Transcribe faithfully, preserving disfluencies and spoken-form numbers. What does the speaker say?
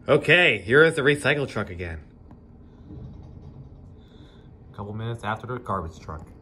Okay, here is the recycle truck again. A couple minutes after the garbage truck.